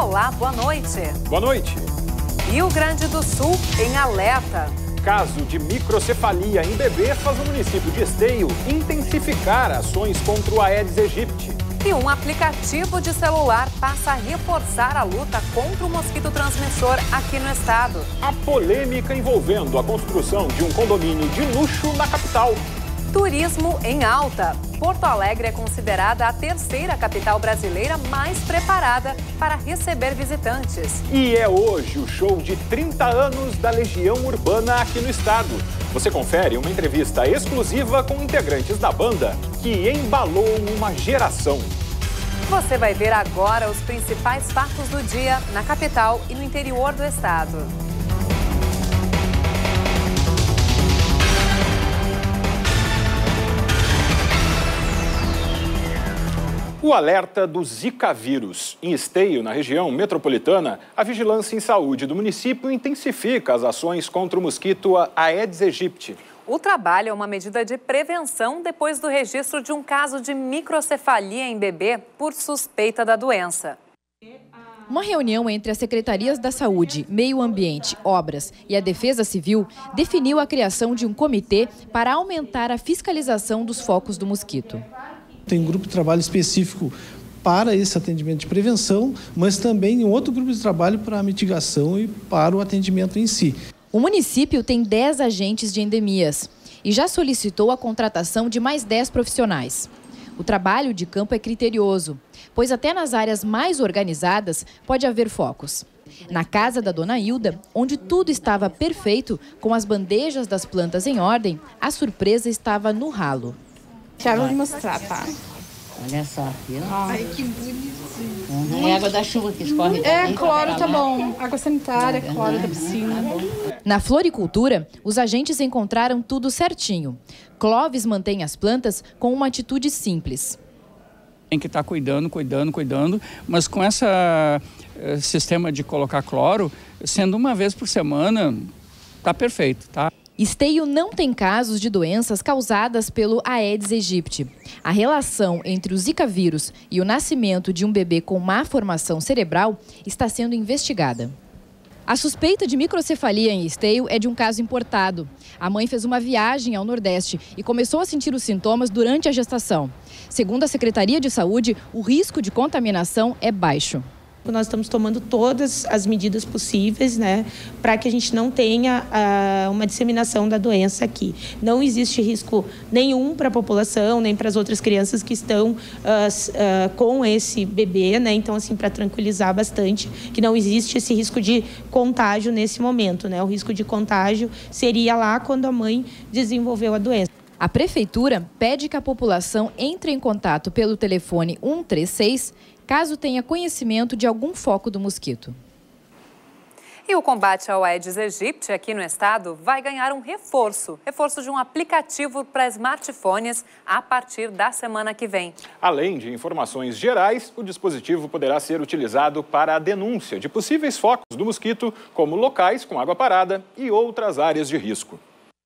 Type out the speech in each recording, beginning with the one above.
Olá, boa noite. Boa noite. Rio Grande do Sul em alerta. Caso de microcefalia em bebê faz o município de Esteio intensificar ações contra o Aedes aegypti. E um aplicativo de celular passa a reforçar a luta contra o mosquito transmissor aqui no estado. A polêmica envolvendo a construção de um condomínio de luxo na capital. Turismo em alta. Porto Alegre é considerada a terceira capital brasileira mais preparada para receber visitantes. E é hoje o show de 30 anos da Legião Urbana aqui no estado. Você confere uma entrevista exclusiva com integrantes da banda que embalou uma geração. Você vai ver agora os principais fatos do dia na capital e no interior do estado. O alerta do Zika vírus. Em Esteio, na região metropolitana, a vigilância em saúde do município intensifica as ações contra o mosquito Aedes aegypti. O trabalho é uma medida de prevenção depois do registro de um caso de microcefalia em bebê por suspeita da doença. Uma reunião entre as secretarias da Saúde, Meio Ambiente, Obras e a Defesa Civil definiu a criação de um comitê para aumentar a fiscalização dos focos do mosquito. Tem um grupo de trabalho específico para esse atendimento de prevenção, mas também um outro grupo de trabalho para a mitigação e para o atendimento em si. O município tem 10 agentes de endemias e já solicitou a contratação de mais 10 profissionais. O trabalho de campo é criterioso, pois até nas áreas mais organizadas pode haver focos. Na casa da dona Hilda, onde tudo estava perfeito, com as bandejas das plantas em ordem, a surpresa estava no ralo. Já vou mostrar, tá? Olha só, viu? Ai, que bonitinho. É água da chuva que escorre. É, cloro tá bom. Água sanitária, cloro da piscina. Na floricultura, os agentes encontraram tudo certinho. Clóvis mantém as plantas com uma atitude simples. Tem que estar cuidando, mas com esse sistema de colocar cloro, sendo uma vez por semana, tá perfeito, tá? Esteio não tem casos de doenças causadas pelo Aedes aegypti. A relação entre o Zika vírus e o nascimento de um bebê com má formação cerebral está sendo investigada. A suspeita de microcefalia em Esteio é de um caso importado. A mãe fez uma viagem ao Nordeste e começou a sentir os sintomas durante a gestação. Segundo a Secretaria de Saúde, o risco de contaminação é baixo. Nós estamos tomando todas as medidas possíveis, né, para que a gente não tenha uma disseminação da doença aqui. Não existe risco nenhum para a população, nem para as outras crianças que estão com esse bebê, né? Então, assim, para tranquilizar bastante, que não existe esse risco de contágio nesse momento, né? O risco de contágio seria lá quando a mãe desenvolveu a doença. A Prefeitura pede que a população entre em contato pelo telefone 136, caso tenha conhecimento de algum foco do mosquito. E o combate ao Aedes aegypti aqui no estado vai ganhar um reforço de um aplicativo para smartphones a partir da semana que vem. Além de informações gerais, o dispositivo poderá ser utilizado para a denúncia de possíveis focos do mosquito, como locais com água parada e outras áreas de risco.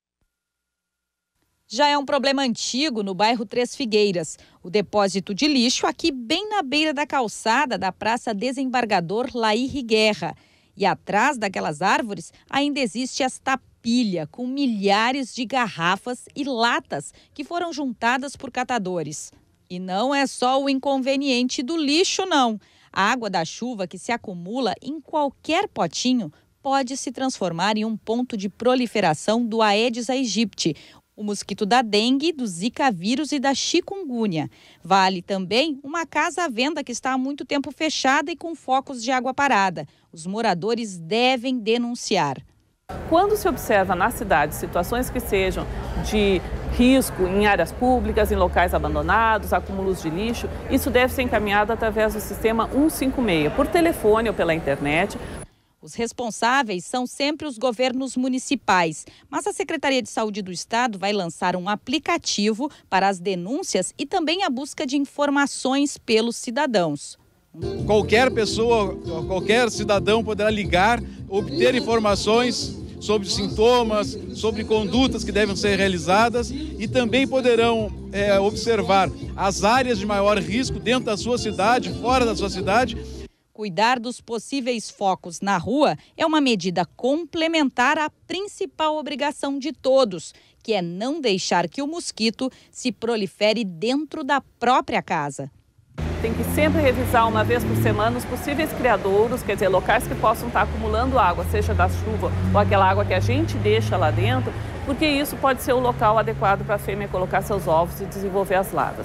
Já é um problema antigo no bairro Três Figueiras. O depósito de lixo aqui bem na beira da calçada da Praça Desembargador Laíri Guerra. E atrás daquelas árvores ainda existe esta pilha com milhares de garrafas e latas que foram juntadas por catadores. E não é só o inconveniente do lixo, não. A água da chuva que se acumula em qualquer potinho pode se transformar em um ponto de proliferação do Aedes aegypti, o mosquito da dengue, do Zika vírus e da chikungunya. Vale também uma casa à venda que está há muito tempo fechada e com focos de água parada. Os moradores devem denunciar. Quando se observa na cidade situações que sejam de risco em áreas públicas, em locais abandonados, acúmulos de lixo, isso deve ser encaminhado através do sistema 156, por telefone ou pela internet. Os responsáveis são sempre os governos municipais, mas a Secretaria de Saúde do Estado vai lançar um aplicativo para as denúncias e também a busca de informações pelos cidadãos. Qualquer pessoa, qualquer cidadão poderá ligar, obter informações sobre sintomas, sobre condutas que devem ser realizadas e também poderão observar as áreas de maior risco dentro da sua cidade, fora da sua cidade. Cuidar dos possíveis focos na rua é uma medida complementar à principal obrigação de todos, que é não deixar que o mosquito se prolifere dentro da própria casa. Tem que sempre revisar uma vez por semana os possíveis criadouros, quer dizer, locais que possam estar acumulando água, seja da chuva ou aquela água que a gente deixa lá dentro, porque isso pode ser o local adequado para a fêmea colocar seus ovos e desenvolver as larvas.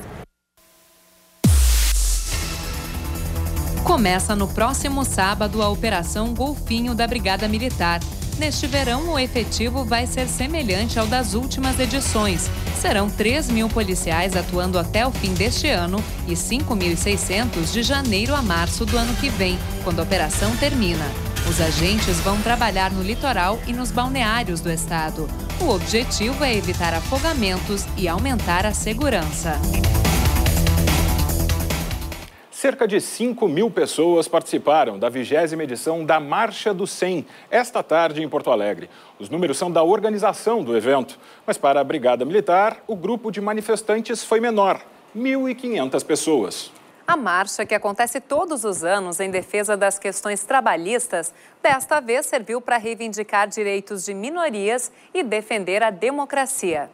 Começa no próximo sábado a Operação Golfinho da Brigada Militar. Neste verão, o efetivo vai ser semelhante ao das últimas edições. Serão 3.000 policiais atuando até o fim deste ano e 5.600 de janeiro a março do ano que vem, quando a operação termina. Os agentes vão trabalhar no litoral e nos balneários do estado. O objetivo é evitar afogamentos e aumentar a segurança. Cerca de 5.000 pessoas participaram da 20ª edição da Marcha do 100, esta tarde em Porto Alegre. Os números são da organização do evento, mas para a Brigada Militar, o grupo de manifestantes foi menor, 1.500 pessoas. A marcha, que acontece todos os anos em defesa das questões trabalhistas, desta vez serviu para reivindicar direitos de minorias e defender a democracia.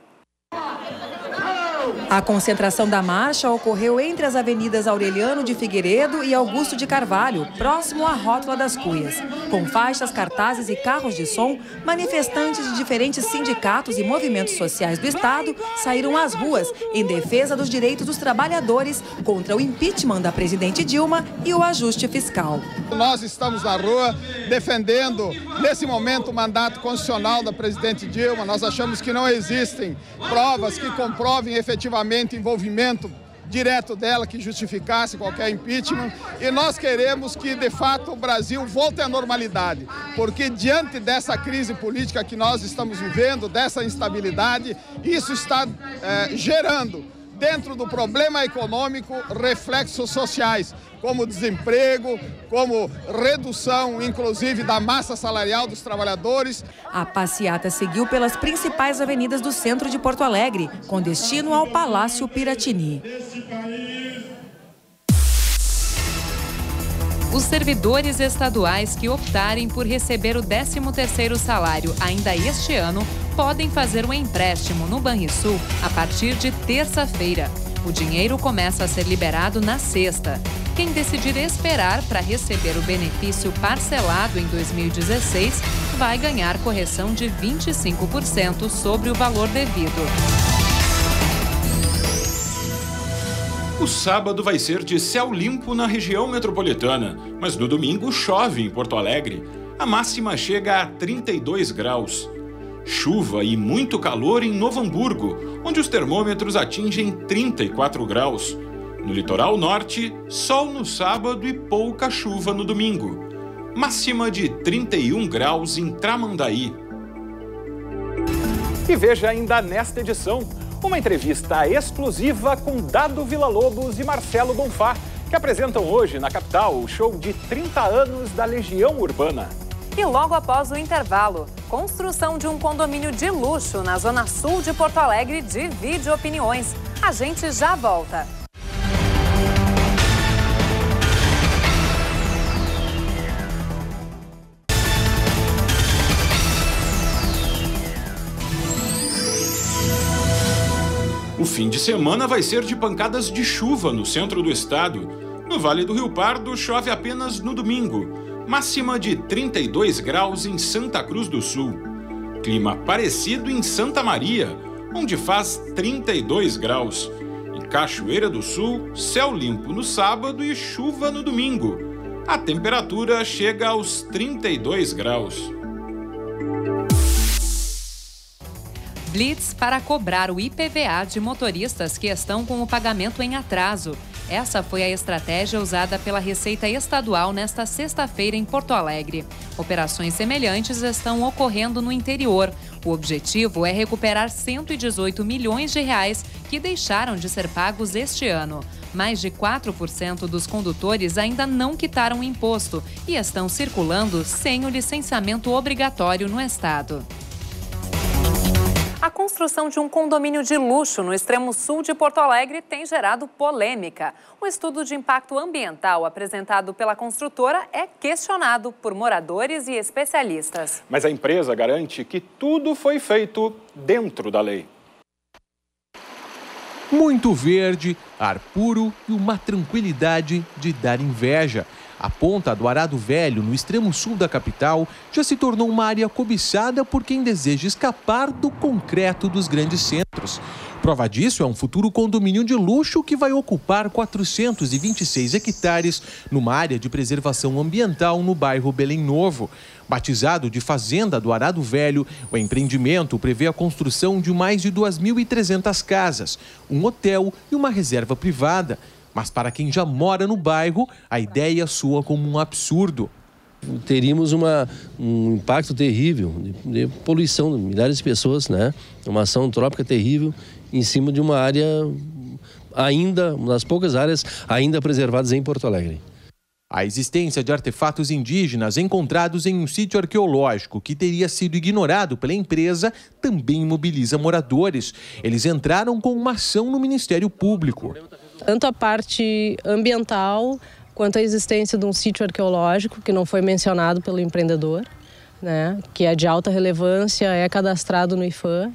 A concentração da marcha ocorreu entre as avenidas Aureliano de Figueiredo e Augusto de Carvalho, próximo à Rótula das Cuias. Com faixas, cartazes e carros de som, manifestantes de diferentes sindicatos e movimentos sociais do Estado saíram às ruas em defesa dos direitos dos trabalhadores contra o impeachment da presidente Dilma e o ajuste fiscal. Nós estamos na rua defendendo, nesse momento, o mandato constitucional da presidente Dilma. Nós achamos que não existem provas que comprovem efetivamente envolvimento direto dela que justificasse qualquer impeachment, e nós queremos que, de fato, o Brasil volte à normalidade, porque diante dessa crise política que nós estamos vivendo, dessa instabilidade, isso está gerando, dentro do problema econômico, reflexos sociais, como desemprego, como redução, inclusive, da massa salarial dos trabalhadores. A passeata seguiu pelas principais avenidas do centro de Porto Alegre, com destino ao Palácio Piratini. Os servidores estaduais que optarem por receber o 13º salário ainda este ano podem fazer um empréstimo no Banrisul a partir de terça-feira. O dinheiro começa a ser liberado na sexta. Quem decidir esperar para receber o benefício parcelado em 2016 vai ganhar correção de 25% sobre o valor devido. O sábado vai ser de céu limpo na região metropolitana, mas no domingo chove em Porto Alegre. A máxima chega a 32 graus. Chuva e muito calor em Novo Hamburgo, onde os termômetros atingem 34 graus. No litoral norte, sol no sábado e pouca chuva no domingo. Máxima de 31 graus em Tramandaí. E veja ainda nesta edição uma entrevista exclusiva com Dado Villa-Lobos e Marcelo Bonfá, que apresentam hoje na capital o show de 30 anos da Legião Urbana. E logo após o intervalo, construção de um condomínio de luxo na zona sul de Porto Alegre divide opiniões. A gente já volta. O fim de semana vai ser de pancadas de chuva no centro do estado. No Vale do Rio Pardo, chove apenas no domingo. Máxima de 32 graus em Santa Cruz do Sul. Clima parecido em Santa Maria, onde faz 32 graus. Em Cachoeira do Sul, céu limpo no sábado e chuva no domingo. A temperatura chega aos 32 graus. Blitz para cobrar o IPVA de motoristas que estão com o pagamento em atraso. Essa foi a estratégia usada pela Receita Estadual nesta sexta-feira em Porto Alegre. Operações semelhantes estão ocorrendo no interior. O objetivo é recuperar 118 milhões de reais que deixaram de ser pagos este ano. Mais de 4% dos condutores ainda não quitaram o imposto e estão circulando sem o licenciamento obrigatório no estado. A construção de um condomínio de luxo no extremo sul de Porto Alegre tem gerado polêmica. O estudo de impacto ambiental apresentado pela construtora é questionado por moradores e especialistas. Mas a empresa garante que tudo foi feito dentro da lei. Muito verde, ar puro e uma tranquilidade de dar inveja. A Ponta do Arado Velho, no extremo sul da capital, já se tornou uma área cobiçada por quem deseja escapar do concreto dos grandes centros. Prova disso é um futuro condomínio de luxo que vai ocupar 426 hectares numa área de preservação ambiental no bairro Belém Novo. Batizado de Fazenda do Arado Velho, o empreendimento prevê a construção de mais de 2.300 casas, um hotel e uma reserva privada. Mas para quem já mora no bairro, a ideia soa como um absurdo. Teríamos um impacto terrível de poluição de milhares de pessoas, né? Uma ação antrópica terrível em cima de uma área ainda, uma das poucas áreas ainda preservadas em Porto Alegre. A existência de artefatos indígenas encontrados em um sítio arqueológico que teria sido ignorado pela empresa também mobiliza moradores. Eles entraram com uma ação no Ministério Público. Tanto a parte ambiental quanto a existência de um sítio arqueológico que não foi mencionado pelo empreendedor, né, que é de alta relevância, é cadastrado no IFAM,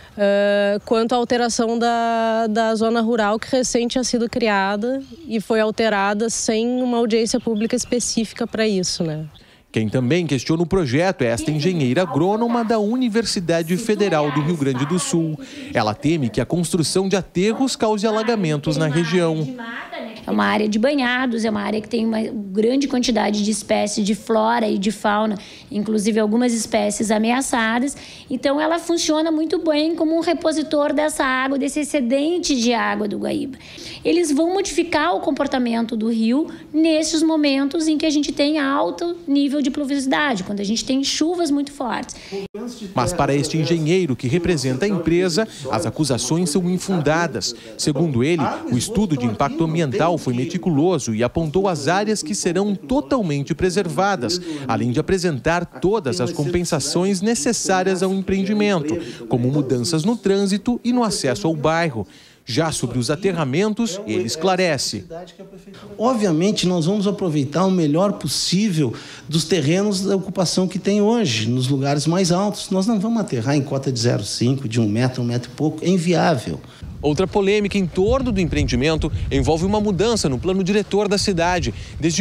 quanto à alteração da zona rural que recém tinha sido criada e foi alterada sem uma audiência pública específica para isso, né? Quem também questiona o projeto é esta engenheira agrônoma da Universidade Federal do Rio Grande do Sul. Ela teme que a construção de aterros cause alagamentos na região. É uma área de banhados, é uma área que tem uma grande quantidade de espécies de flora e de fauna, inclusive algumas espécies ameaçadas. Então ela funciona muito bem como um repositor dessa água, desse excedente de água do Guaíba. Eles vão modificar o comportamento do rio nesses momentos em que a gente tem alto nível de pluviosidade, quando a gente tem chuvas muito fortes. Mas para este engenheiro que representa a empresa, as acusações são infundadas. Segundo ele, o estudo de impacto ambiental foi meticuloso e apontou as áreas que serão totalmente preservadas, além de apresentar todas as compensações necessárias ao empreendimento, como mudanças no trânsito e no acesso ao bairro. Já sobre os aterramentos, ele esclarece. Obviamente, nós vamos aproveitar o melhor possível dos terrenos da ocupação que tem hoje, nos lugares mais altos. Nós não vamos aterrar em cota de 0,5, de 1 metro e pouco. É inviável. Outra polêmica em torno do empreendimento envolve uma mudança no plano diretor da cidade. Desde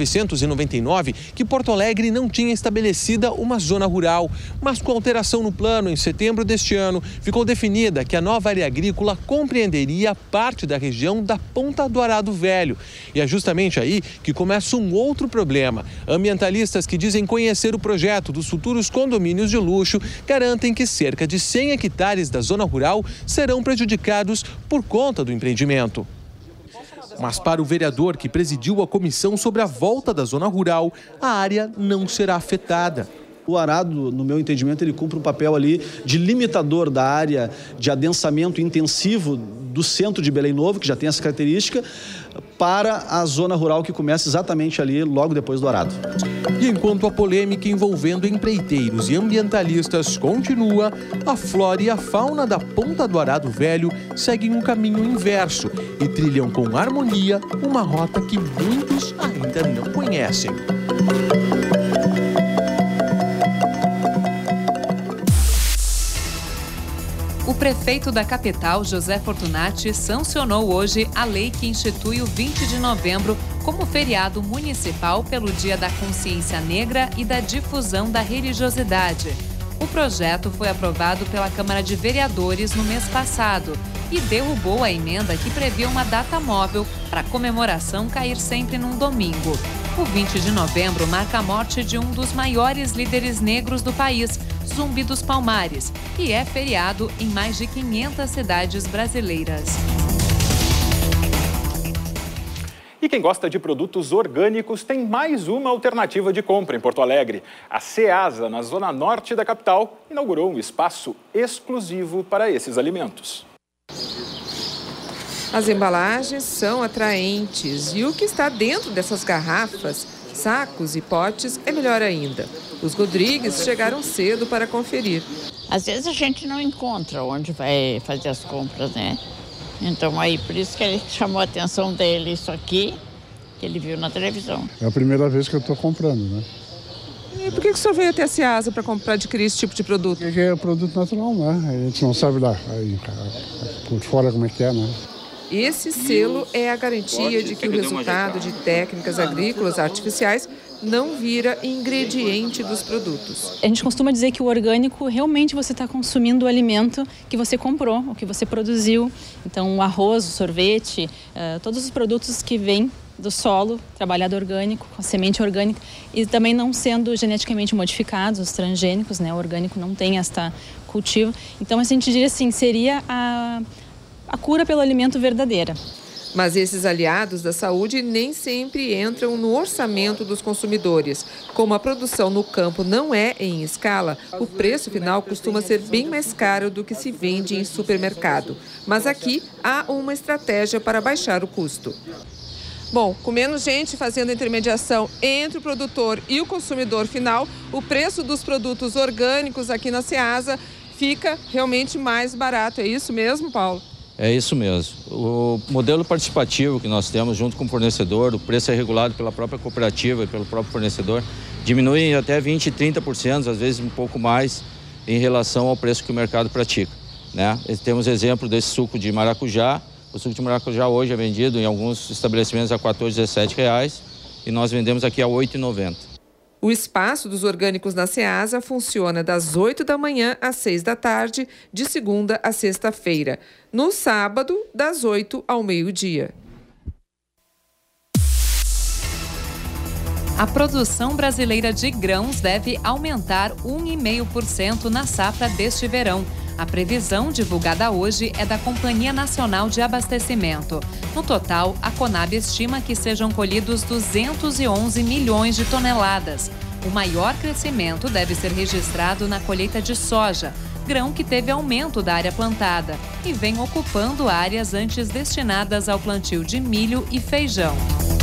1999, que Porto Alegre não tinha estabelecida uma zona rural. Mas com alteração no plano, em setembro deste ano, ficou definida que a nova área agrícola compreenderia parte da região da Ponta do Arado Velho. E é justamente aí que começa um outro problema. Ambientalistas que dizem conhecer o projeto dos futuros condomínios de luxo garantem que cerca de 100 hectares da zona rural serão prejudicados por conta do empreendimento. Mas para o vereador que presidiu a comissão sobre a volta da zona rural, a área não será afetada. O arado, no meu entendimento, ele cumpre um papel ali de limitador da área de adensamento intensivo do centro de Belém Novo, que já tem essa característica, para a zona rural que começa exatamente ali, logo depois do arado. E enquanto a polêmica envolvendo empreiteiros e ambientalistas continua, a flora e a fauna da Ponta do Arado Velho seguem um caminho inverso e trilham com harmonia uma rota que muitos ainda não conhecem. O prefeito da capital, José Fortunati, sancionou hoje a lei que institui o 20 de novembro como feriado municipal pelo Dia da Consciência Negra e da difusão da religiosidade. O projeto foi aprovado pela Câmara de Vereadores no mês passado e derrubou a emenda que previa uma data móvel para a comemoração cair sempre num domingo. O 20 de novembro marca a morte de um dos maiores líderes negros do país, Zumbi dos Palmares, e é feriado em mais de 500 cidades brasileiras. E quem gosta de produtos orgânicos tem mais uma alternativa de compra em Porto Alegre. A Ceasa, na zona norte da capital, inaugurou um espaço exclusivo para esses alimentos. As embalagens são atraentes e o que está dentro dessas garrafas Sacos e potes é melhor ainda. Os Rodrigues chegaram cedo para conferir. Às vezes a gente não encontra onde vai fazer as compras, né? Então aí, por isso que ele chamou a atenção dele isso aqui, que ele viu na televisão. É a primeira vez que eu estou comprando, né? E por que o senhor veio até a Ceasa para adquirir esse tipo de produto? Porque é produto natural, né? A gente não sabe lá por fora como é que é, né? Esse selo é a garantia de que o resultado de técnicas agrícolas artificiais não vira ingrediente dos produtos. A gente costuma dizer que o orgânico, realmente você está consumindo o alimento que você comprou, o que você produziu. Então, o arroz, o sorvete, todos os produtos que vêm do solo, trabalhado orgânico, com semente orgânica, e também não sendo geneticamente modificados, os transgênicos, né? O orgânico não tem esta cultivo. Então, a gente diria assim, seria a cura pelo alimento verdadeira. Mas esses aliados da saúde nem sempre entram no orçamento dos consumidores. Como a produção no campo não é em escala, o preço final costuma ser bem mais caro do que se vende em supermercado. Mas aqui há uma estratégia para baixar o custo. Bom, com menos gente fazendo intermediação entre o produtor e o consumidor final, o preço dos produtos orgânicos aqui na Ceasa fica realmente mais barato. É isso mesmo, Paulo? É isso mesmo. O modelo participativo que nós temos junto com o fornecedor, o preço é regulado pela própria cooperativa e pelo próprio fornecedor, diminui até 20%, 30%, às vezes um pouco mais, em relação ao preço que o mercado pratica, né? Temos exemplo desse suco de maracujá. O suco de maracujá hoje é vendido em alguns estabelecimentos a R$ 14, R$ 17 e nós vendemos aqui a R$ 8,90. O espaço dos orgânicos na Ceasa funciona das 8 da manhã às 6 da tarde, de segunda a sexta-feira. No sábado, das 8 ao meio-dia. A produção brasileira de grãos deve aumentar 1,5% na safra deste verão. A previsão divulgada hoje é da Companhia Nacional de Abastecimento. No total, a Conab estima que sejam colhidos 211 milhões de toneladas. O maior crescimento deve ser registrado na colheita de soja, grão que teve aumento da área plantada e vem ocupando áreas antes destinadas ao plantio de milho e feijão.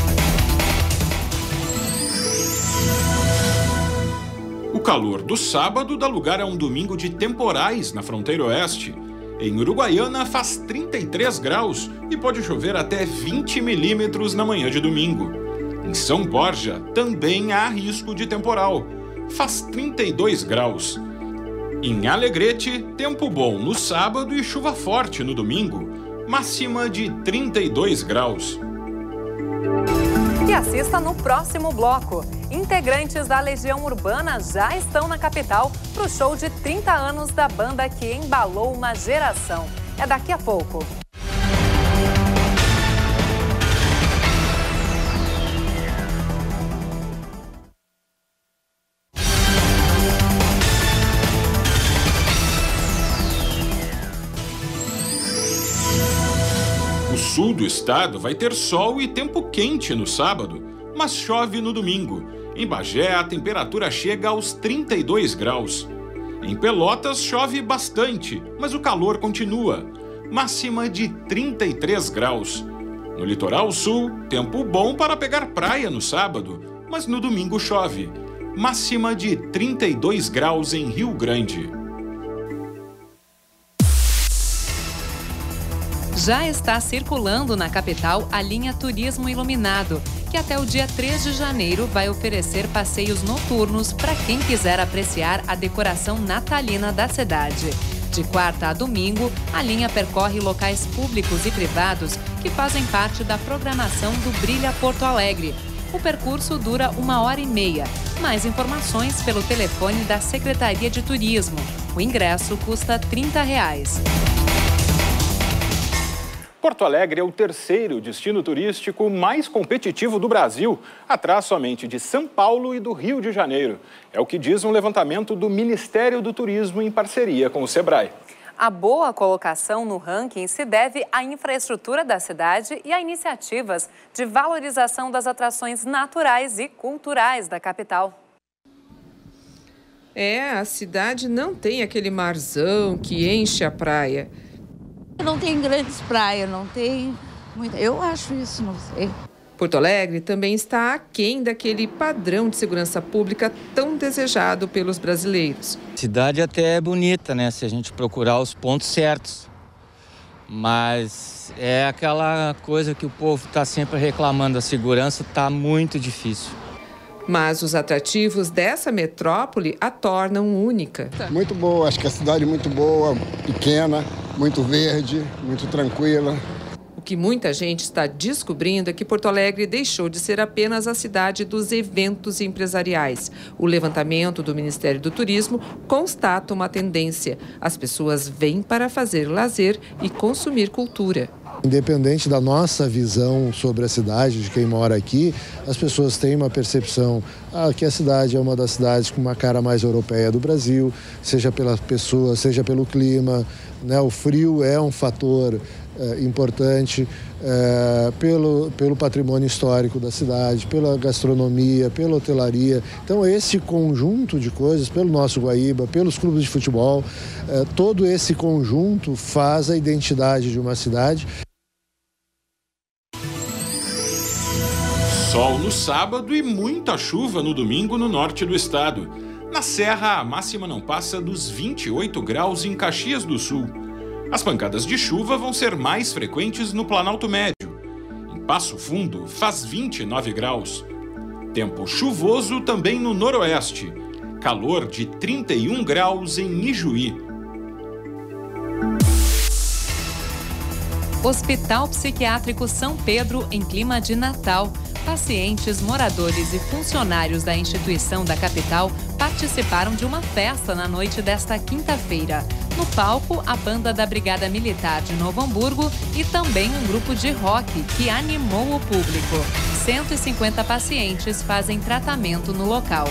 O calor do sábado dá lugar a um domingo de temporais na fronteira oeste. Em Uruguaiana faz 33 graus e pode chover até 20 milímetros na manhã de domingo. Em São Borja também há risco de temporal. Faz 32 graus. Em Alegrete, tempo bom no sábado e chuva forte no domingo. Máxima de 32 graus. E assista no próximo bloco. Integrantes da Legião Urbana já estão na capital para o show de 30 anos da banda que embalou uma geração. É daqui a pouco. O sul do estado vai ter sol e tempo quente no sábado, mas chove no domingo. Em Bagé, a temperatura chega aos 32 graus. Em Pelotas, chove bastante, mas o calor continua. Máxima de 33 graus. No litoral sul, tempo bom para pegar praia no sábado, mas no domingo chove. Máxima de 32 graus em Rio Grande. Já está circulando na capital a linha Turismo Iluminado, que até o dia 3 de janeiro vai oferecer passeios noturnos para quem quiser apreciar a decoração natalina da cidade. De quarta a domingo, a linha percorre locais públicos e privados que fazem parte da programação do Brilha Porto Alegre. O percurso dura 1h30. Mais informações pelo telefone da Secretaria de Turismo. O ingresso custa R$ 30. Porto Alegre é o terceiro destino turístico mais competitivo do Brasil, atrás somente de São Paulo e do Rio de Janeiro. É o que diz um levantamento do Ministério do Turismo em parceria com o Sebrae. A boa colocação no ranking se deve à infraestrutura da cidade e a iniciativas de valorização das atrações naturais e culturais da capital. A cidade não tem aquele marzão que enche a praia. Não tem grandes praias, não tem muita. Eu acho isso, não sei. Porto Alegre também está aquém daquele padrão de segurança pública tão desejado pelos brasileiros. A cidade até é bonita, né? Se a gente procurar os pontos certos. Mas é aquela coisa que o povo está sempre reclamando, a segurança está muito difícil. Mas os atrativos dessa metrópole a tornam única. Muito boa, acho que a cidade é muito boa, pequena, muito verde, muito tranquila. O que muita gente está descobrindo é que Porto Alegre deixou de ser apenas a cidade dos eventos empresariais. O levantamento do Ministério do Turismo constata uma tendência. As pessoas vêm para fazer lazer e consumir cultura. Independente da nossa visão sobre a cidade, de quem mora aqui, as pessoas têm uma percepção que a cidade é uma das cidades com uma cara mais europeia do Brasil, seja pelas pessoas, seja pelo clima, né? O frio é um fator importante, pelo patrimônio histórico da cidade, pela gastronomia, pela hotelaria. Então esse conjunto de coisas, pelo nosso Guaíba, pelos clubes de futebol, todo esse conjunto faz a identidade de uma cidade. Sol no sábado e muita chuva no domingo no norte do estado. Na Serra, a máxima não passa dos 28 graus em Caxias do Sul. As pancadas de chuva vão ser mais frequentes no Planalto Médio. Em Passo Fundo, faz 29 graus. Tempo chuvoso também no noroeste. Calor de 31 graus em Ijuí. Hospital Psiquiátrico São Pedro em clima de Natal. Pacientes, moradores e funcionários da instituição da capital participaram de uma festa na noite desta quinta-feira. No palco, a banda da Brigada Militar de Novo Hamburgo e também um grupo de rock que animou o público. 150 pacientes fazem tratamento no local.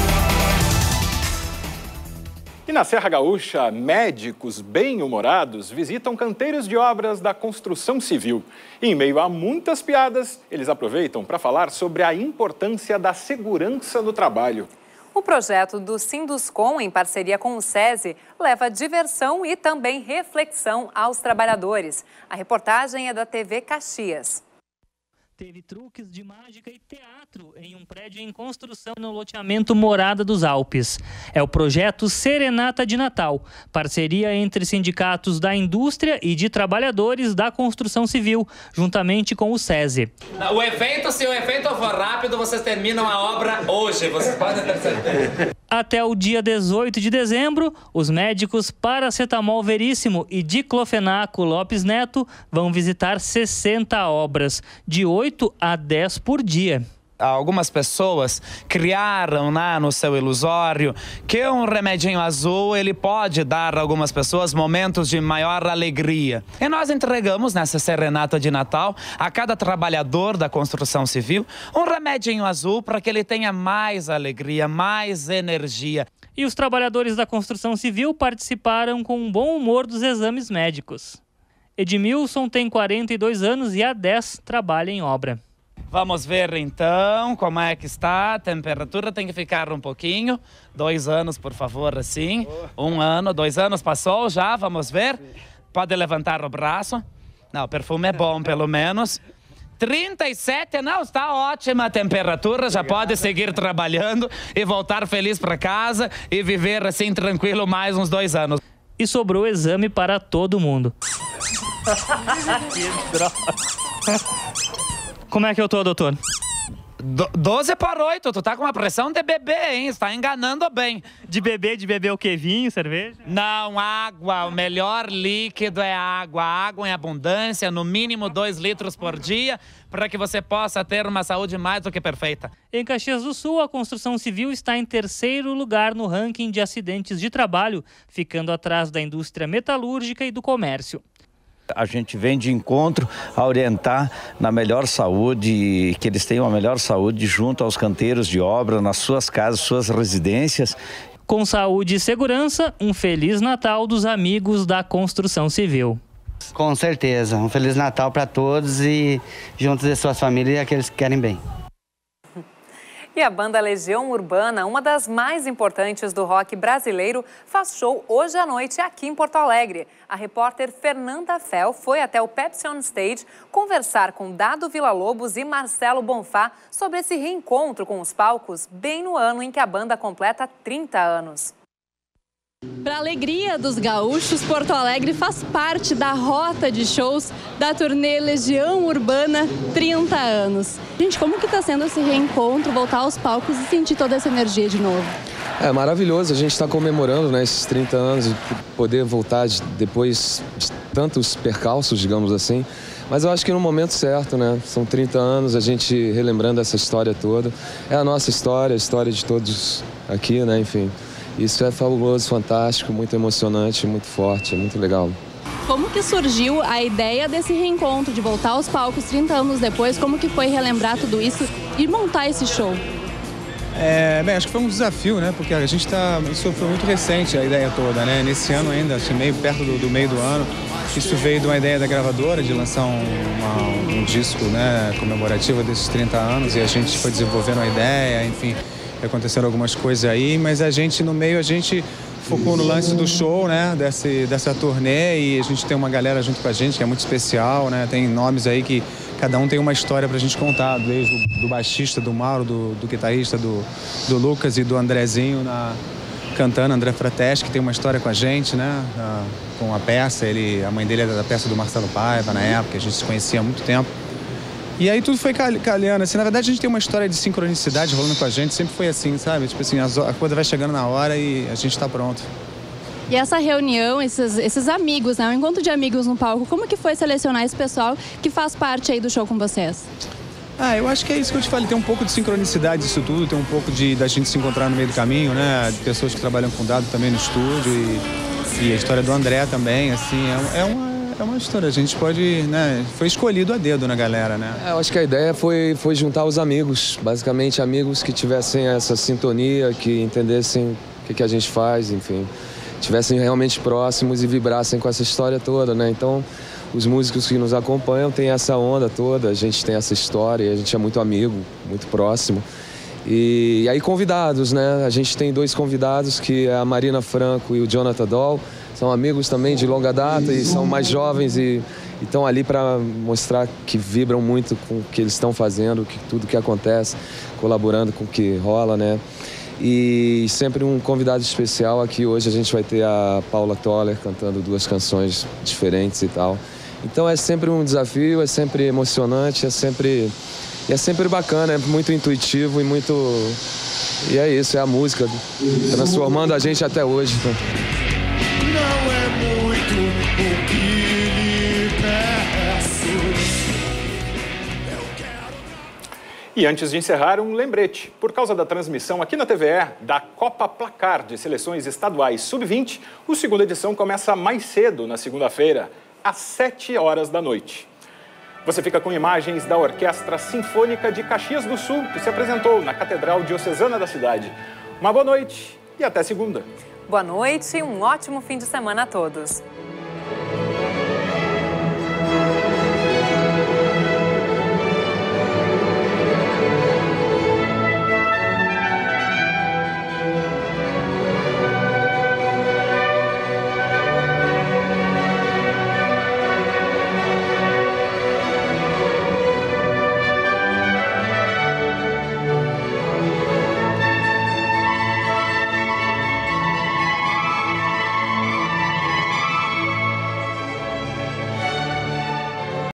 E na Serra Gaúcha, médicos bem-humorados visitam canteiros de obras da construção civil. E em meio a muitas piadas, eles aproveitam para falar sobre a importância da segurança no trabalho. O projeto do Sinduscom, em parceria com o SESI, leva diversão e também reflexão aos trabalhadores. A reportagem é da TV Caxias. Teve truques de mágica e teatro em um prédio em construção no loteamento Morada dos Alpes. É o projeto Serenata de Natal, parceria entre sindicatos da indústria e de trabalhadores da construção civil, juntamente com o SESI. O evento, se o evento for rápido, vocês terminam a obra hoje, vocês podem ter certeza. Até o dia 18 de dezembro, os médicos Paracetamol Veríssimo e Diclofenaco Lopes Neto vão visitar 60 obras, de 8 a 10 por dia. Algumas pessoas criaram no seu ilusório que um remedinho azul ele pode dar a algumas pessoas momentos de maior alegria. E nós entregamos nessa serenata de Natal a cada trabalhador da construção civil um remedinho azul para que ele tenha mais alegria, mais energia. E os trabalhadores da construção civil participaram com um bom humor dos exames médicos. Edmilson tem 42 anos e há 10 trabalha em obra. Vamos ver então como é que está. A temperatura tem que ficar um pouquinho. 2 anos, por favor, assim. 1 ano, 2 anos passou já, vamos ver. Pode levantar o braço. Não, o perfume é bom, pelo menos. 37, não, está ótima a temperatura, já pode seguir trabalhando e voltar feliz para casa e viver assim tranquilo mais uns 2 anos. E sobrou exame para todo mundo. Que droga. Como é que eu tô, doutor? 12/8, tu tá com uma pressão de bebê, hein? Você tá enganando bem. De bebê o quê? Vinho, cerveja? Não, água. O melhor líquido é água. Água em abundância, no mínimo 2 litros por dia, para que você possa ter uma saúde mais do que perfeita. Em Caxias do Sul, a construção civil está em 3º lugar no ranking de acidentes de trabalho, ficando atrás da indústria metalúrgica e do comércio. A gente vem de encontro a orientar na melhor saúde, que eles tenham a melhor saúde junto aos canteiros de obra, nas suas casas, suas residências. Com saúde e segurança, um Feliz Natal dos amigos da construção civil. Com certeza, um Feliz Natal para todos e juntos de suas famílias e aqueles que querem bem. E a banda Legião Urbana, uma das mais importantes do rock brasileiro, faz show hoje à noite aqui em Porto Alegre. A repórter Fernanda Fel foi até o Pepsi On Stage conversar com Dado Villa-Lobos e Marcelo Bonfá sobre esse reencontro com os palcos bem no ano em que a banda completa 30 anos. Para a alegria dos gaúchos, Porto Alegre faz parte da rota de shows da turnê Legião Urbana 30 anos. Gente, como que está sendo esse reencontro, voltar aos palcos e sentir toda essa energia de novo? É maravilhoso, a gente está comemorando, né, esses 30 anos e poder voltar depois de tantos percalços, digamos assim. Mas eu acho que no momento certo, né? São 30 anos, a gente relembrando essa história toda. É a nossa história, a história de todos aqui, né? Enfim. Isso é fabuloso, fantástico, muito emocionante, muito forte, é muito legal. Como que surgiu a ideia desse reencontro, de voltar aos palcos 30 anos depois? Como que foi relembrar tudo isso e montar esse show? Bem, acho que foi um desafio, né? Porque a gente isso foi muito recente, a ideia toda, né? Nesse ano ainda, assim, meio perto do meio do ano, isso veio de uma ideia da gravadora de lançar um disco, né, comemorativo desses 30 anos, e a gente foi desenvolvendo a ideia, enfim. Aconteceram algumas coisas aí, mas a gente focou no lance do show, né, dessa turnê, e a gente tem uma galera junto com a gente que é muito especial, né, tem nomes aí que cada um tem uma história pra gente contar, desde do baixista, do Mauro, do guitarrista, do Lucas e do Andrezinho cantando, André Frateschi, que tem uma história com a gente, né, com a peça, a mãe dele era da peça do Marcelo Paiva na época, a gente se conhecia há muito tempo. E aí tudo foi calhando, assim, na verdade a gente tem uma história de sincronicidade rolando com a gente, sempre foi assim, sabe? Tipo assim, a coisa vai chegando na hora e a gente tá pronto. E essa reunião, esses amigos, né? Um encontro de amigos no palco, como que foi selecionar esse pessoal que faz parte aí do show com vocês? Eu acho que é isso que eu te falei, tem um pouco de sincronicidade disso tudo, tem um pouco da gente se encontrar no meio do caminho, né? De pessoas que trabalham com o Dado também no estúdio e a história do André também, assim, é uma história, a gente pode, né, foi escolhido a dedo na galera, né? Eu acho que a ideia foi juntar os amigos, basicamente amigos que tivessem essa sintonia, que entendessem o que a gente faz, enfim, tivessem realmente próximos e vibrassem com essa história toda, né? Então, os músicos que nos acompanham têm essa onda toda, a gente tem essa história, a gente é muito amigo, muito próximo. E aí convidados, né? A gente tem 2 convidados, que é a Marina Franco e o Jonathan Doll. São amigos também de longa data e são mais jovens e estão ali para mostrar que vibram muito com o que eles estão fazendo, tudo que acontece, colaborando com o que rola, né? E sempre um convidado especial aqui. Hoje a gente vai ter a Paula Toller cantando 2 canções diferentes e tal. Então é sempre um desafio, é sempre emocionante, é sempre bacana, é muito intuitivo e muito... E é isso, é a música transformando a gente até hoje. Né? Não é muito o que lhe peço. E antes de encerrar, um lembrete. Por causa da transmissão aqui na TVE da Copa Placar de Seleções Estaduais Sub-20, a segunda edição começa mais cedo, na segunda-feira, às 7h da noite. Você fica com imagens da Orquestra Sinfônica de Caxias do Sul, que se apresentou na Catedral Diocesana da cidade. Uma boa noite e até segunda. Boa noite e um ótimo fim de semana a todos.